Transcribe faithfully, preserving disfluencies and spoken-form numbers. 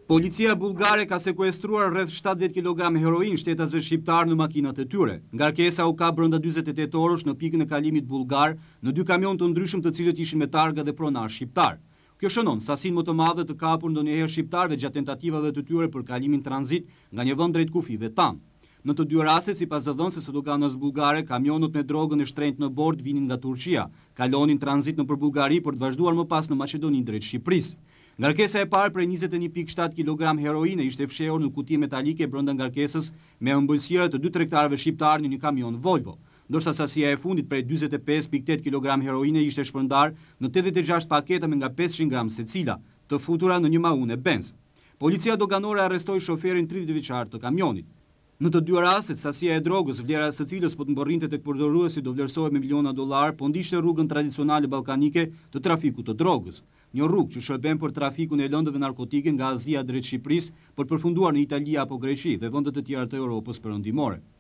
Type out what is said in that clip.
Policia bullgare ka sekuestruar rreth shtatëdhjetë kilogram heroin shtetasve shqiptar në makinat e tyre. Ngarkesa u ka brenda dyzet e tetë orësh në pikën e kalimit bullgar në dy kamion të ndryshëm të cilët ishin me targa dhe pronar shqiptar. Kjo shënon sasinë më të madhe të kapur ndonjëherë shqiptarëve gjatë tentativave të tyre për kalimin tranzit nga një vend drejt kufive tanë. Në të dy rastet, sipas dhënësve së doganës bullgare, kamionët me drogën e shtrenjtë në bord vinin nga Turqia, kalonin tranzit nëpër Bullgari për të vazhduar më pas në Maqedoni drejt Shqipërisë. Ngarkesa e parë prej njëzet e një pikë shtatë kilogram heroine ishte fshehur në kuti metalike brenda ngarkesës me ëmbëlsira të dy tregtarëve shqiptar në një kamion Volvo, ndërsa sasia e fundit prej dyzet e pesë pikë tetë kilogram heroine ishte shpërndar në tetëdhjetë e gjashtë paketa me nga pesëqind gram secila, të futura në një maune benz. Policia doganore arrestoi shoferin tridhjetë vjeçar të kamionit. Në të dy rastet, sasia e drogës, vlera së cilës po të mbërrinte tek përdoruesi do vlerësohej me miliona dollar, po ndiqte rrugën tradicionale ballkanike të trafikut të drogës. Një rrugë që shërben për trafikun e lëndëve narkotike nga Azia drejt Shqipërisë për të përfunduar në Itali apo Greqi dhe vende të tjera të Europës perëndimore.